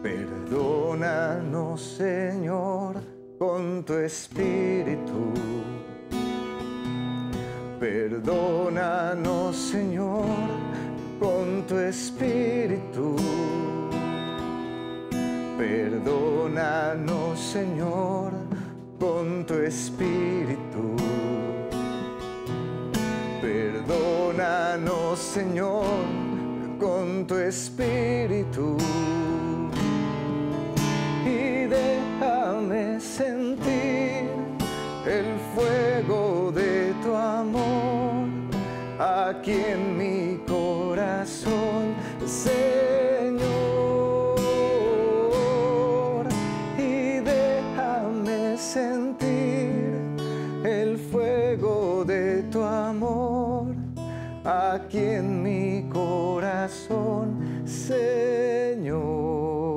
Perdónanos, Señor, con tu espíritu. Perdónanos, Señor, con tu espíritu. Perdónanos, Señor, con tu espíritu. Perdónanos, Señor, con tu espíritu. Y déjame sentir el fuego de tu amor aquí en mi corazón, Señor. Y déjame sentir el fuego de tu amor aquí en mi corazón, Señor.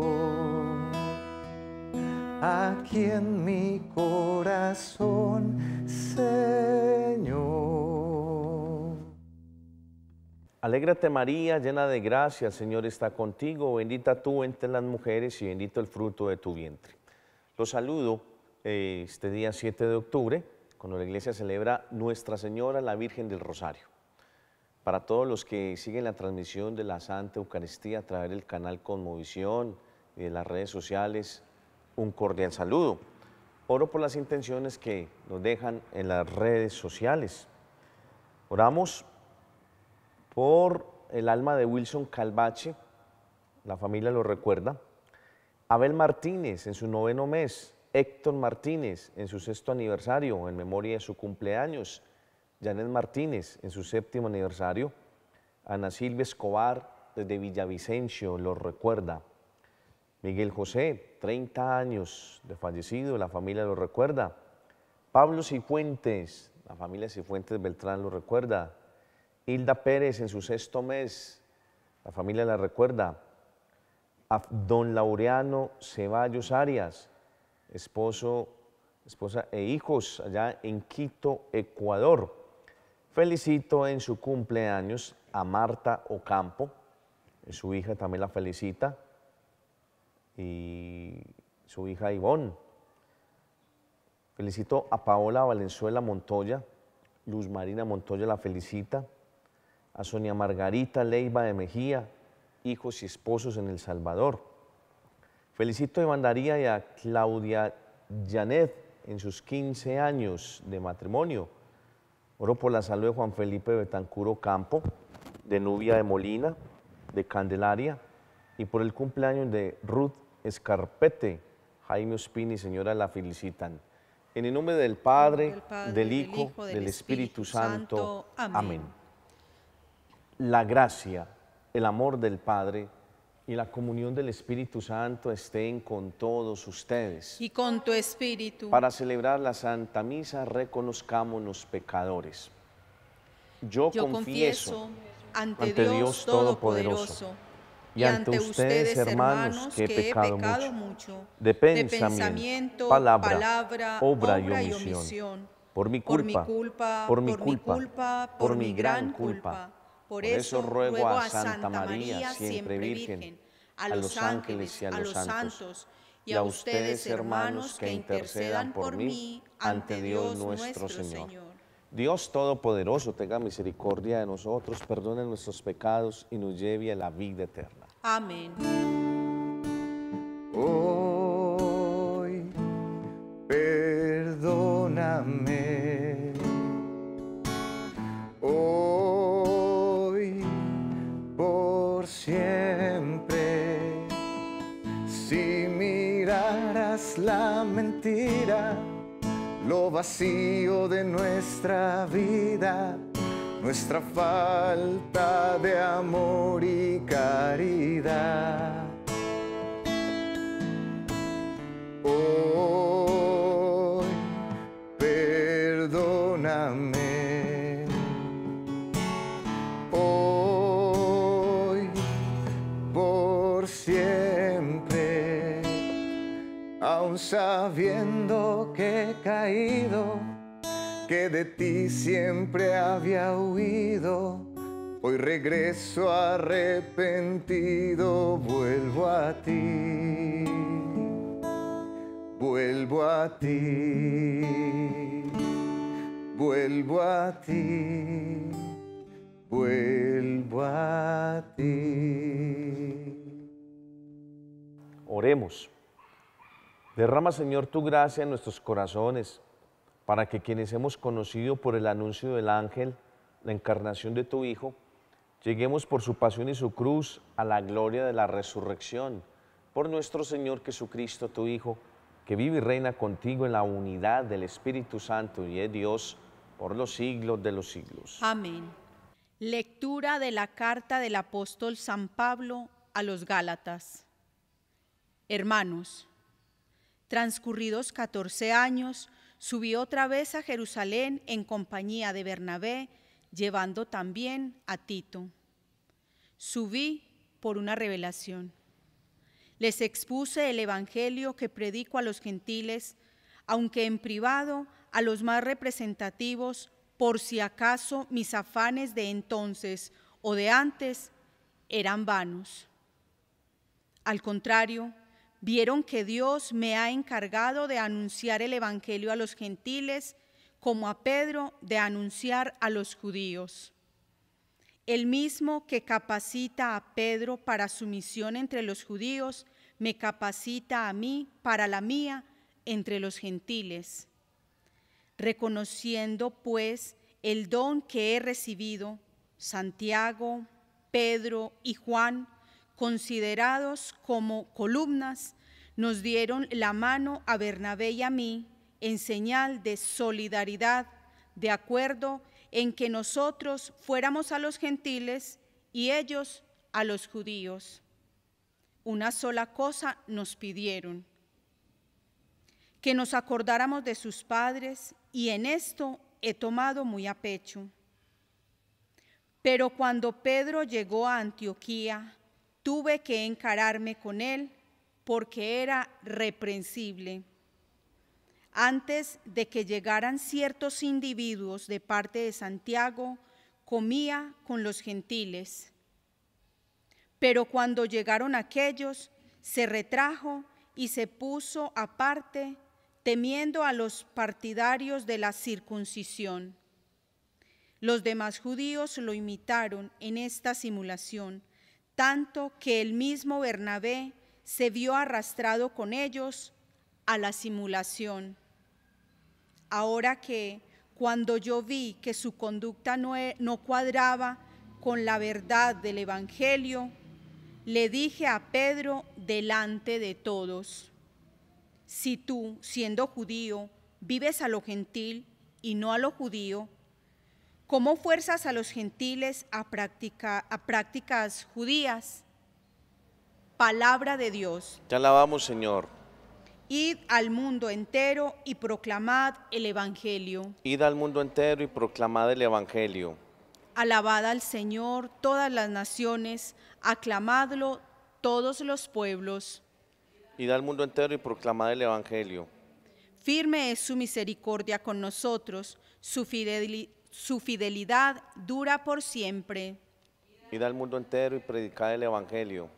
Aquí en mi corazón, Señor. Alégrate María, llena de gracia, el Señor está contigo, bendita tú entre las mujeres y bendito el fruto de tu vientre. Los saludo este día 7 de octubre, cuando la iglesia celebra Nuestra Señora, la Virgen del Rosario. Para todos los que siguen la transmisión de la Santa Eucaristía a través del canal Conmovisión y de las redes sociales, un cordial saludo. Oro por las intenciones que nos dejan en las redes sociales. Oramos por el alma de Wilson Calvache, la familia lo recuerda. Abel Martínez en su 9º mes, Héctor Martínez en su 6º aniversario en memoria de su cumpleaños, Janet Martínez en su 7º aniversario, Ana Silvia Escobar desde Villavicencio lo recuerda. Miguel José, 30 años de fallecido, la familia lo recuerda. Pablo Cifuentes, la familia Cifuentes Beltrán lo recuerda. Hilda Pérez en su 6º mes, la familia la recuerda. A don Laureano Ceballos Arias, esposa e hijos allá en Quito, Ecuador. Felicito en su cumpleaños a Marta Ocampo, su hija también la felicita, y su hija Ivonne. Felicito a Paola Valenzuela Montoya, Luz Marina Montoya la felicita, a Sonia Margarita Leiva de Mejía, hijos y esposos en El Salvador. Felicito a Iván Daría y a Claudia Janet en sus 15 años de matrimonio. Oro por la salud de Juan Felipe Betancuro Campo, de Nubia de Molina, de Candelaria, y por el cumpleaños de Ruth Escarpete. Jaime Ospina y señora la felicitan. En el nombre del Padre, del Hijo, del Espíritu Santo. Amén. La gracia, el amor del Padre y la comunión del Espíritu Santo estén con todos ustedes. Y con tu espíritu. Para celebrar la Santa Misa, reconozcámonos pecadores. Yo confieso ante Dios Todopoderoso y ante ustedes, hermanos, que he pecado mucho, de pensamiento, palabra, obra y omisión, por mi culpa, por mi gran culpa. Por eso ruego a Santa María, siempre Virgen, a los ángeles y a los santos, y a ustedes, hermanos, que intercedan por mí ante Dios nuestro Señor. Dios Todopoderoso, tenga misericordia de nosotros, perdone nuestros pecados y nos lleve a la vida eterna. Amén. Hoy, perdóname. Hoy, por siempre. Si miraras la mentira, lo vacío de nuestra vida, nuestra falta de amor y caridad. Hoy, perdóname. Hoy, por siempre. Aun sabiendo que he caído, que de ti siempre había huido, Hoy regreso arrepentido, vuelvo a ti, vuelvo a ti, vuelvo a ti, vuelvo a ti. Oremos. Derrama, Señor, tu gracia en nuestros corazones, para que quienes hemos conocido por el anuncio del ángel la encarnación de tu Hijo, lleguemos por su pasión y su cruz a la gloria de la resurrección, por nuestro Señor Jesucristo, tu Hijo, que vive y reina contigo en la unidad del Espíritu Santo y es Dios por los siglos de los siglos. Amén. Lectura de la carta del apóstol San Pablo a los Gálatas. Hermanos, transcurridos 14 años, subí otra vez a Jerusalén en compañía de Bernabé, llevando también a Tito. Subí por una revelación. Les expuse el evangelio que predico a los gentiles, aunque en privado a los más representativos, por si acaso mis afanes de entonces o de antes eran vanos. Al contrario, vieron que Dios me ha encargado de anunciar el evangelio a los gentiles, como a Pedro de anunciar a los judíos. El mismo que capacita a Pedro para su misión entre los judíos, me capacita a mí para la mía entre los gentiles. Reconociendo, pues, el don que he recibido, Santiago, Pedro y Juan, considerados como columnas, nos dieron la mano a Bernabé y a mí en señal de solidaridad, de acuerdo en que nosotros fuéramos a los gentiles y ellos a los judíos. Una sola cosa nos pidieron: que nos acordáramos de sus padres, y en esto he tomado muy a pecho. Pero cuando Pedro llegó a Antioquía, tuve que encararme con él porque era reprensible. Antes de que llegaran ciertos individuos de parte de Santiago, comía con los gentiles. Pero cuando llegaron aquellos, se retrajo y se puso aparte, temiendo a los partidarios de la circuncisión. Los demás judíos lo imitaron en esta simulación, tanto que el mismo Bernabé se vio arrastrado con ellos a la simulación. Ahora que, cuando yo vi que su conducta no cuadraba con la verdad del Evangelio, le dije a Pedro delante de todos: si tú, siendo judío, vives a lo gentil y no a lo judío, ¿cómo fuerzas a los gentiles a prácticas judías? Palabra de Dios. Te alabamos, Señor. Id al mundo entero y proclamad el Evangelio. Id al mundo entero y proclamad el Evangelio. Alabad al Señor todas las naciones, aclamadlo todos los pueblos. Id al mundo entero y proclamad el Evangelio. Firme es su misericordia con nosotros, su fidelidad dura por siempre. Id al mundo entero y predicad el Evangelio.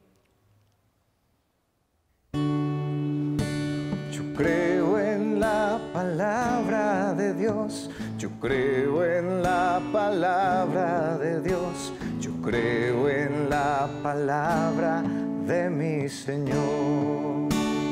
Yo creo en la palabra de Dios, yo creo en la palabra de Dios, yo creo en la palabra de mi Señor.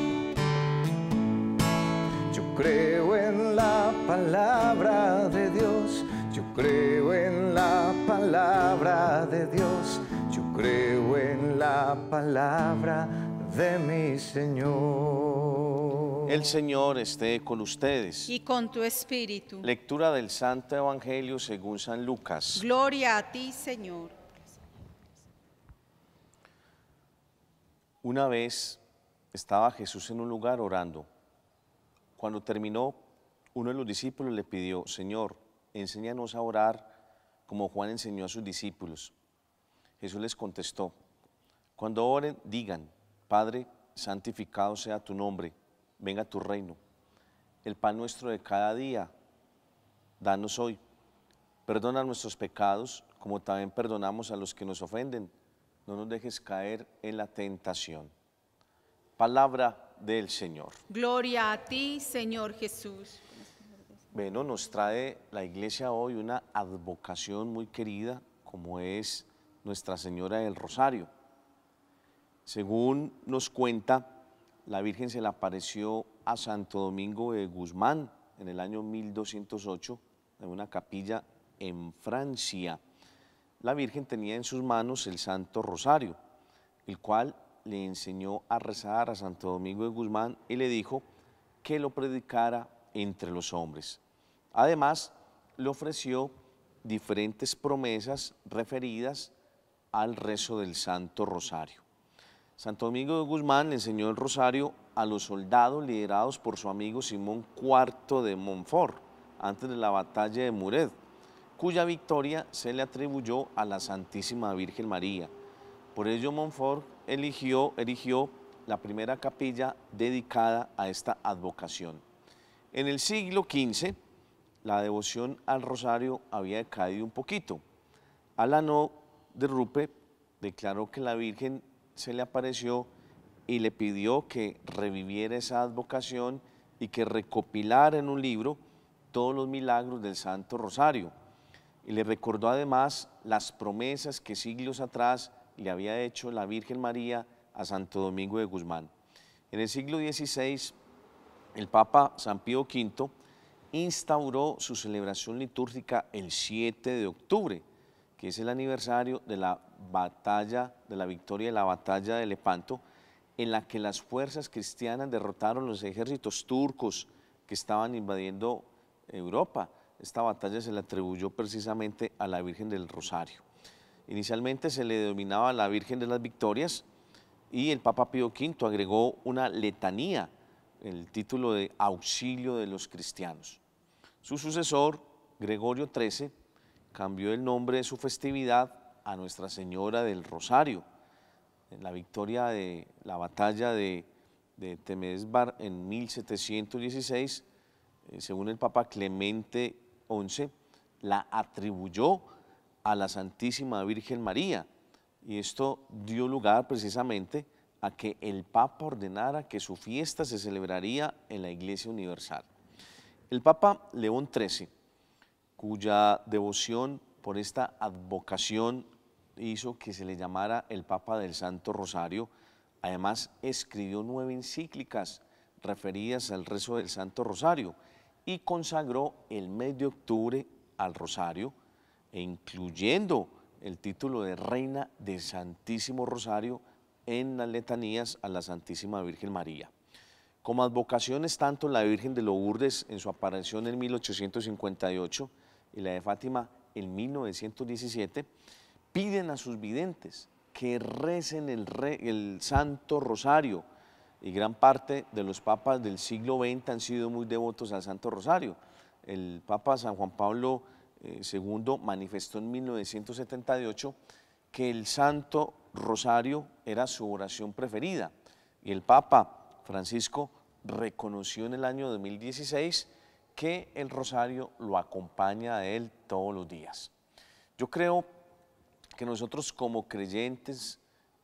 Yo creo en la palabra de Dios, yo creo en la palabra de Dios, yo creo en la palabra de mi Señor. El Señor esté con ustedes. Y con tu espíritu. Lectura del Santo Evangelio según San Lucas. Gloria a ti, Señor. Una vez estaba Jesús en un lugar orando. Cuando terminó, uno de los discípulos le pidió: Señor, enséñanos a orar como Juan enseñó a sus discípulos. Jesús les contestó: cuando oren, digan: Padre, santificado sea tu nombre, venga tu reino. El pan nuestro de cada día, danos hoy. Perdona nuestros pecados, como también perdonamos a los que nos ofenden. No nos dejes caer en la tentación. Palabra del Señor. Gloria a ti, Señor Jesús. Bueno, nos trae la iglesia hoy una advocación muy querida, como es Nuestra Señora del Rosario. Según nos cuenta, la Virgen se le apareció a Santo Domingo de Guzmán en el año 1208, en una capilla en Francia. La Virgen tenía en sus manos el Santo Rosario, el cual le enseñó a rezar a Santo Domingo de Guzmán y le dijo que lo predicara entre los hombres. Además, le ofreció diferentes promesas referidas al rezo del Santo Rosario. Santo Domingo de Guzmán le enseñó el rosario a los soldados liderados por su amigo Simón IV de Montfort, antes de la batalla de Muret, cuya victoria se le atribuyó a la Santísima Virgen María. Por ello Montfort erigió la primera capilla dedicada a esta advocación. En el siglo XV, la devoción al rosario había decaído un poquito. Alano de Rupe declaró que la Virgen se le apareció y le pidió que reviviera esa advocación y que recopilara en un libro todos los milagros del Santo Rosario. Y le recordó además las promesas que siglos atrás le había hecho la Virgen María a Santo Domingo de Guzmán. En el siglo XVI, el Papa San Pío V instauró su celebración litúrgica el 7 de octubre, que es el aniversario de la victoria de la batalla de Lepanto, en la que las fuerzas cristianas derrotaron los ejércitos turcos que estaban invadiendo Europa. Esta batalla se le atribuyó precisamente a la Virgen del Rosario. Inicialmente se le denominaba la Virgen de las Victorias y el Papa Pío V agregó una letanía, el título de Auxilio de los Cristianos. Su sucesor, Gregorio XIII, cambió el nombre de su festividad a Nuestra Señora del Rosario. En la victoria de la batalla de Temesvar en 1716, según el Papa Clemente XI, la atribuyó a la Santísima Virgen María, y esto dio lugar precisamente a que el Papa ordenara que su fiesta se celebraría en la Iglesia Universal. El Papa León XIII, cuya devoción por esta advocación hizo que se le llamara el Papa del Santo Rosario, además escribió 9 encíclicas referidas al rezo del Santo Rosario y consagró el mes de octubre al Rosario, e incluyendo el título de Reina del Santísimo Rosario en las letanías a la Santísima Virgen María. Como advocaciones, tanto la Virgen de Lourdes en su aparición en 1858 y la de Fátima en 1917, piden a sus videntes que recen el Santo Rosario, y gran parte de los papas del siglo XX han sido muy devotos al Santo Rosario. El Papa San Juan Pablo II manifestó en 1978 que el Santo Rosario era su oración preferida, y el Papa Francisco reconoció en el año 2016 que el rosario lo acompaña a él todos los días. Yo creo que nosotros como creyentes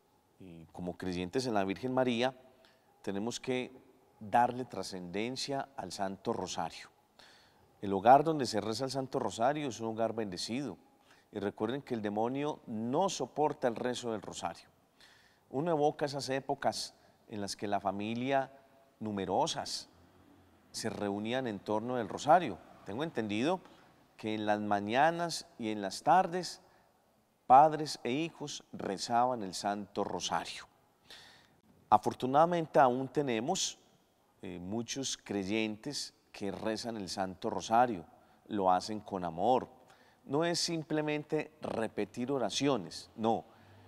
y como creyentes en la Virgen María tenemos que darle trascendencia al Santo Rosario. El hogar donde se reza el Santo Rosario es un hogar bendecido, y recuerden que el demonio no soporta el rezo del rosario. Uno evoca esas épocas en las que la familia numerosas se reunían en torno del rosario. Tengo entendido que en las mañanas y en las tardes padres e hijos rezaban el Santo Rosario. Afortunadamente aún tenemos muchos creyentes que rezan el Santo Rosario, lo hacen con amor. No es simplemente repetir oraciones, no.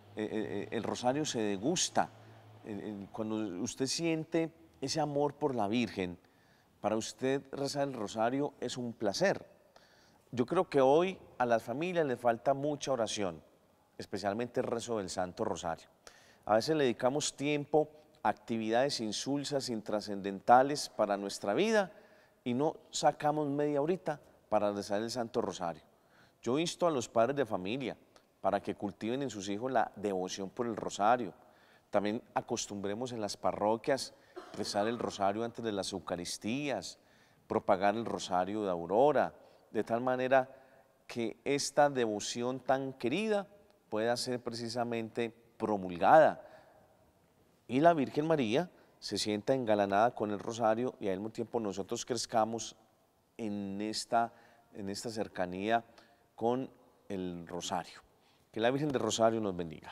El rosario se degusta. Cuando usted siente ese amor por la Virgen, para usted rezar el rosario es un placer. Yo creo que hoy a las familias les falta mucha oración, especialmente el rezo del Santo Rosario. A veces le dedicamos tiempo a actividades insulsas, intrascendentales para nuestra vida, y no sacamos media horita para rezar el Santo Rosario. Yo insto a los padres de familia para que cultiven en sus hijos la devoción por el rosario. También acostumbremos en las parroquias rezar el rosario antes de las Eucaristías, propagar el rosario de Aurora, de tal manera que esta devoción tan querida pueda ser precisamente promulgada. Y la Virgen María se sienta engalanada con el rosario y al mismo tiempo nosotros crezcamos en esta cercanía con el rosario. Que la Virgen del Rosario nos bendiga.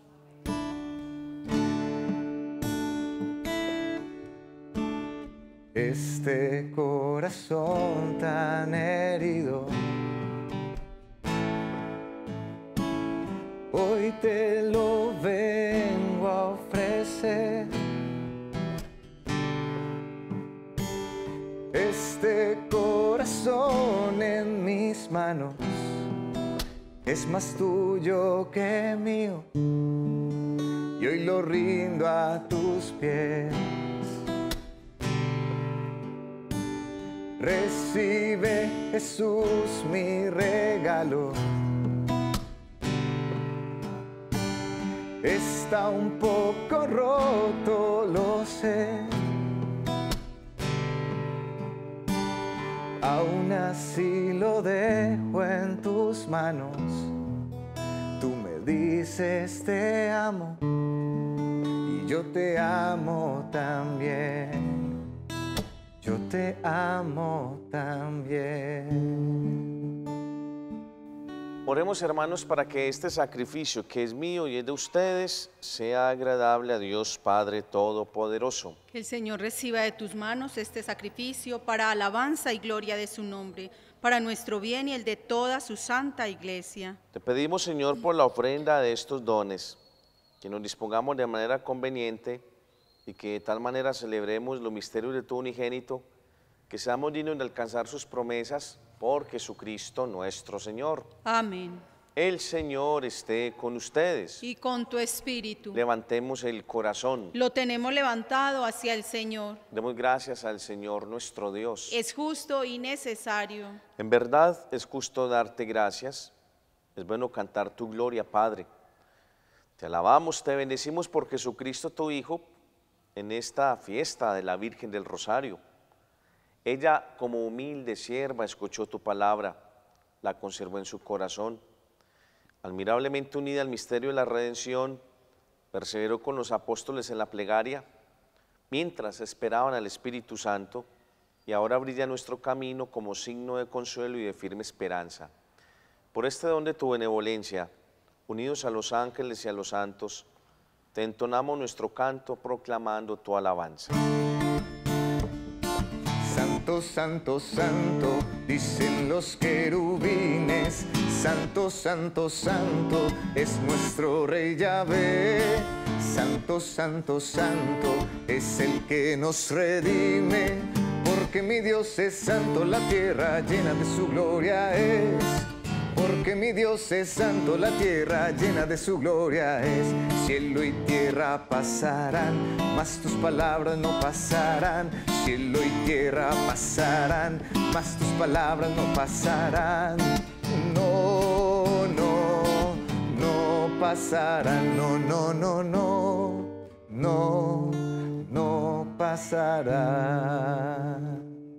Este corazón tan herido, hoy te lo vengo a ofrecer. Este corazón en mis manos es más tuyo que mío, y hoy lo rindo a tus pies. Recibe, Jesús, mi regalo. Está un poco roto, lo sé. Aún así lo dejo en tus manos. Tú me dices te amo y yo te amo también. Yo te amo también. Oremos, hermanos, para que este sacrificio que es mío y es de ustedes sea agradable a Dios Padre Todopoderoso. Que el Señor reciba de tus manos este sacrificio para alabanza y gloria de su nombre, para nuestro bien y el de toda su santa iglesia. Te pedimos, Señor, por la ofrenda de estos dones, que nos dispongamos de manera conveniente y que de tal manera celebremos los misterios de tu unigénito, que seamos dignos de alcanzar sus promesas por Jesucristo nuestro Señor. Amén. El Señor esté con ustedes. Y con tu espíritu. Levantemos el corazón. Lo tenemos levantado hacia el Señor. Demos gracias al Señor nuestro Dios. Es justo y necesario. En verdad es justo darte gracias. Es bueno cantar tu gloria, Padre. Te alabamos, te bendecimos por Jesucristo tu Hijo, en esta fiesta de la Virgen del Rosario. Ella, como humilde sierva, escuchó tu palabra, la conservó en su corazón. Admirablemente unida al misterio de la redención, perseveró con los apóstoles en la plegaria, mientras esperaban al Espíritu Santo, y ahora brilla nuestro camino como signo de consuelo y de firme esperanza. Por este don de tu benevolencia, unidos a los ángeles y a los santos, te entonamos nuestro canto proclamando tu alabanza. Santo, santo, santo, dicen los querubines. Santo, santo, santo, es nuestro Rey Yahvé. Santo, santo, santo, es el que nos redime. Porque mi Dios es santo, la tierra llena de su gloria es. Porque mi Dios es santo, la tierra llena de su gloria es. Cielo y tierra pasarán, mas tus palabras no pasarán. Cielo y tierra pasarán, mas tus palabras no pasarán. No, no, no pasarán. No, no, no, no, no, no pasarán.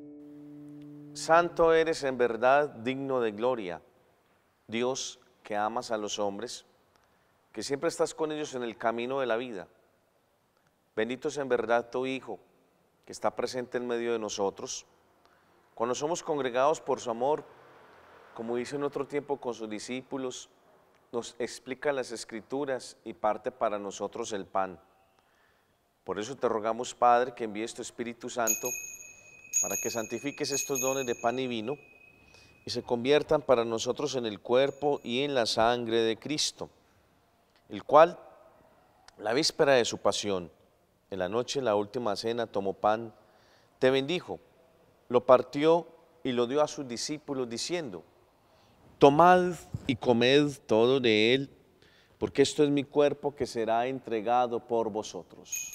Santo eres en verdad, digno de gloria, Dios que amas a los hombres, que siempre estás con ellos en el camino de la vida. Bendito es en verdad tu Hijo, que está presente en medio de nosotros. Cuando somos congregados por su amor, como hizo en otro tiempo con sus discípulos, nos explica las Escrituras y parte para nosotros el pan. Por eso te rogamos, Padre, que envíes tu Espíritu Santo para que santifiques estos dones de pan y vino y se conviertan para nosotros en el cuerpo y en la sangre de Cristo, el cual, la víspera de su pasión, en la noche de la última cena, tomó pan, te bendijo, lo partió y lo dio a sus discípulos diciendo: tomad y comed todo de él, porque esto es mi cuerpo que será entregado por vosotros.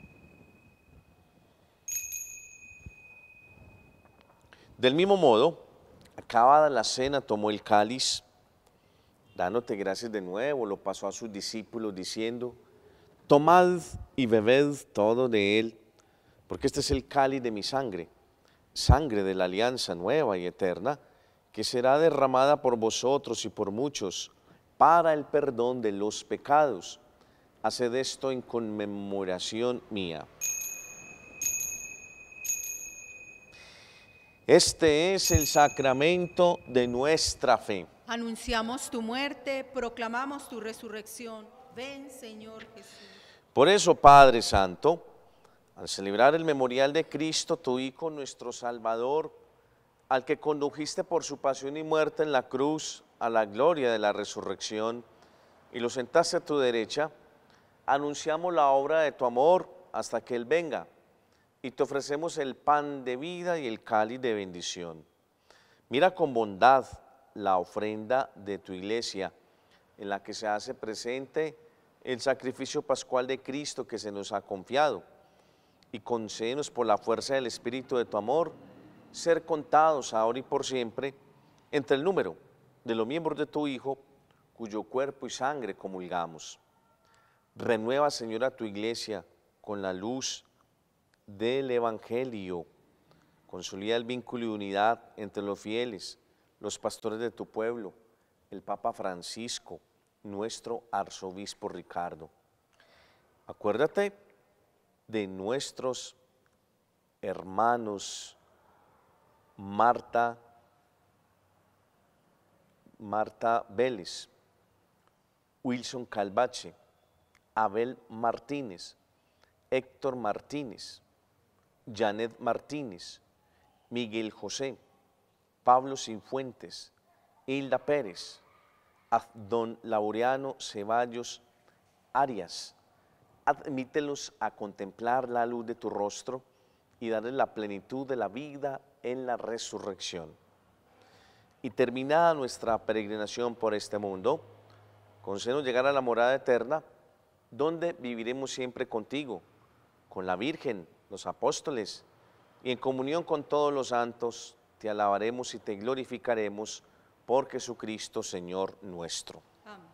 Del mismo modo, Acabada la cena, tomó el cáliz, dándote gracias de nuevo, lo pasó a sus discípulos diciendo: tomad y bebed todo de él, porque este es el cáliz de mi sangre, sangre de la alianza nueva y eterna, que será derramada por vosotros y por muchos para el perdón de los pecados. Haced esto en conmemoración mía. Este es el sacramento de nuestra fe. Anunciamos tu muerte, proclamamos tu resurrección. Ven, Señor Jesús. Por eso, Padre Santo, al celebrar el memorial de Cristo, tu Hijo, nuestro Salvador, al que condujiste por su pasión y muerte en la cruz a la gloria de la resurrección y lo sentaste a tu derecha, anunciamos la obra de tu amor hasta que Él venga y te ofrecemos el pan de vida y el cáliz de bendición. Mira con bondad la ofrenda de tu iglesia, en la que se hace presente el sacrificio pascual de Cristo que se nos ha confiado, y concédenos por la fuerza del Espíritu de tu amor, ser contados ahora y por siempre entre el número de los miembros de tu Hijo, cuyo cuerpo y sangre comulgamos. Renueva, Señor, a tu iglesia con la luz del Evangelio. Consolida el vínculo de unidad entre los fieles, los pastores de tu pueblo, el Papa Francisco, nuestro arzobispo Ricardo. Acuérdate de nuestros hermanos Marta Vélez, Wilson Calvache, Abel Martínez, Héctor Martínez, Janet Martínez, Miguel José, Pablo Cifuentes, Hilda Pérez, a don Laureano Ceballos Arias. Admítelos a contemplar la luz de tu rostro y darles la plenitud de la vida en la resurrección. Y terminada nuestra peregrinación por este mundo, concédenos llegar a la morada eterna, donde viviremos siempre contigo, con la Virgen, los apóstoles, y en comunión con todos los santos, te alabaremos y te glorificaremos por Jesucristo, Señor nuestro. Amén.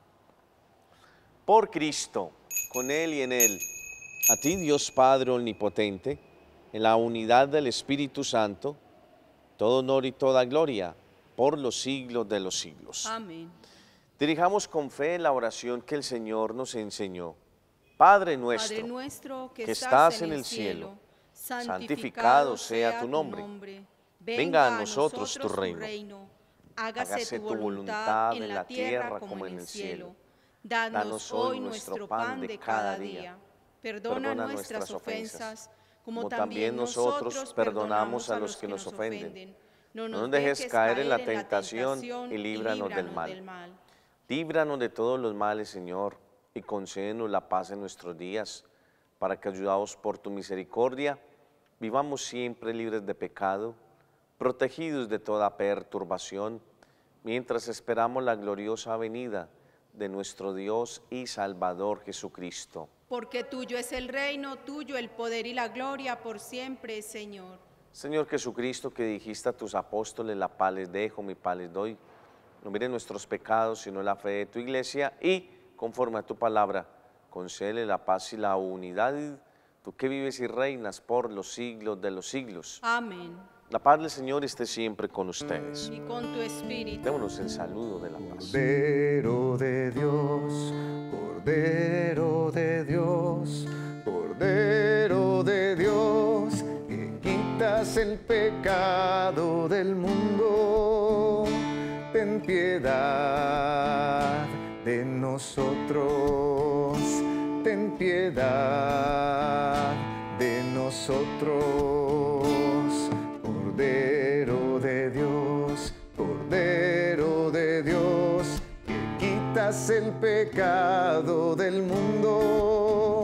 Por Cristo, con Él y en Él, a ti, Dios Padre Omnipotente, en la unidad del Espíritu Santo, todo honor y toda gloria, por los siglos de los siglos. Amén. Dirijamos con fe la oración que el Señor nos enseñó. Padre nuestro, que estás en el cielo, santificado sea tu nombre. Venga a nosotros tu reino. Hágase tu voluntad en la tierra como en el cielo. Danos hoy nuestro pan de cada día. Perdona nuestras ofensas, como también nosotros perdonamos a los que nos ofenden. No nos dejes caer en la tentación y líbranos del mal. Líbranos de todos los males, Señor, y concédenos la paz en nuestros días, para que, ayudados por tu misericordia, vivamos siempre libres de pecado, protegidos de toda perturbación, mientras esperamos la gloriosa venida de nuestro Dios y Salvador Jesucristo. Porque tuyo es el reino, tuyo el poder y la gloria por siempre, Señor. Señor Jesucristo, que dijiste a tus apóstoles: la paz les dejo, mi paz les doy. No miren nuestros pecados, sino la fe de tu iglesia, y, conforme a tu palabra, concédele la paz y la unidad, tú que vives y reinas por los siglos de los siglos. Amén. La paz del Señor esté siempre con ustedes. Y con tu espíritu. Démonos el saludo de la paz. Cordero de Dios, Cordero de Dios, Cordero de Dios, que quitas el pecado del mundo, ten piedad de nosotros, ten piedad de nosotros. Cordero de Dios, Cordero de Dios, que quitas el pecado del mundo,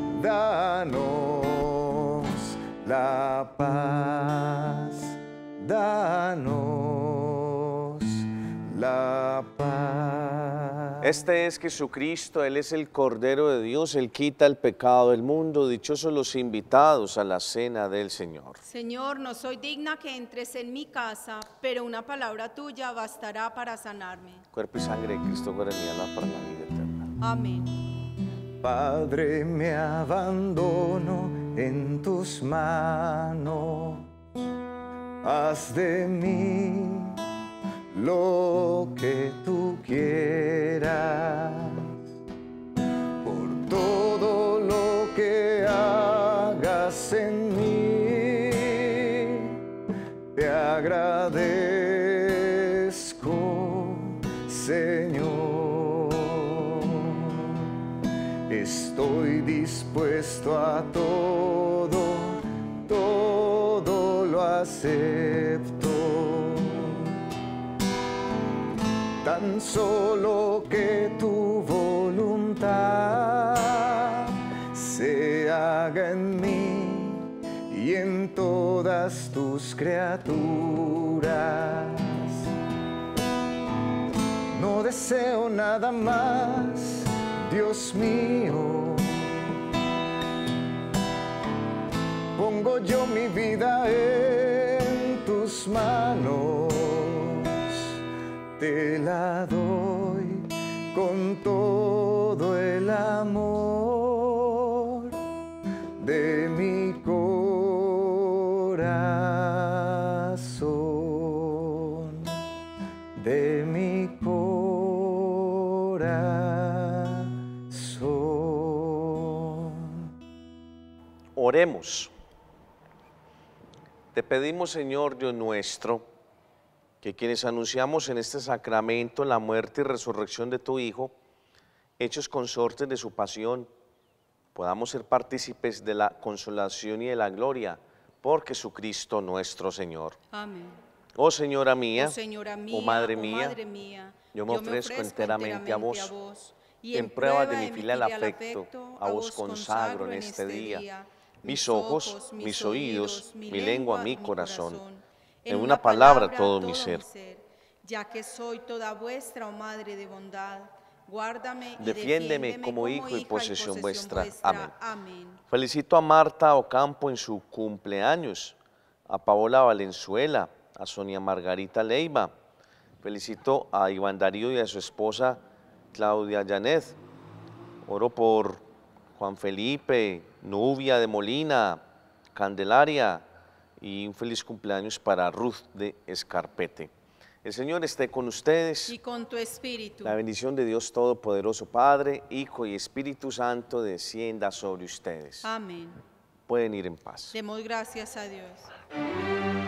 danos la paz, danos la paz. Este es Jesucristo, Él es el Cordero de Dios, Él quita el pecado del mundo. Dichosos los invitados a la cena del Señor. Señor, no soy digna que entres en mi casa, pero una palabra tuya bastará para sanarme. Cuerpo y sangre de Cristo, guaraniana para la vida eterna. Amén. Padre, me abandono en tus manos. Haz de mí lo que tú quieras. Por todo lo que hagas en mí, te agradezco, Señor. Estoy dispuesto a todo, todo lo acepto. Tan solo que tu voluntad se haga en mí y en todas tus criaturas. No deseo nada más, Dios mío. Pongo yo mi vida en tus manos. Te la doy con todo el amor de mi corazón, de mi corazón. Oremos. Te pedimos, Señor Dios nuestro, que quienes anunciamos en este sacramento la muerte y resurrección de tu Hijo, hechos consortes de su pasión, podamos ser partícipes de la consolación y de la gloria por Jesucristo nuestro Señor. Amén. Oh Señora mía, oh Madre mía, yo me ofrezco enteramente a vos, y en prueba de mi filial afecto, a vos consagro en este día mis ojos, mis oídos, mi lengua, mi corazón. En una palabra todo mi ser. Ya que soy toda vuestra, oh Madre de bondad, guárdame y defiéndeme como hijo y posesión vuestra. Amén. Amén. Felicito a Marta Ocampo en su cumpleaños, a Paola Valenzuela, a Sonia Margarita Leiva. Felicito a Iván Darío y a su esposa Claudia Janet. Oro por Juan Felipe, Nubia de Molina, Candelaria, y un feliz cumpleaños para Ruth de Escarpete. El Señor esté con ustedes. Y con tu espíritu. La bendición de Dios Todopoderoso, Padre, Hijo y Espíritu Santo, descienda sobre ustedes. Amén. Pueden ir en paz. Demos gracias a Dios.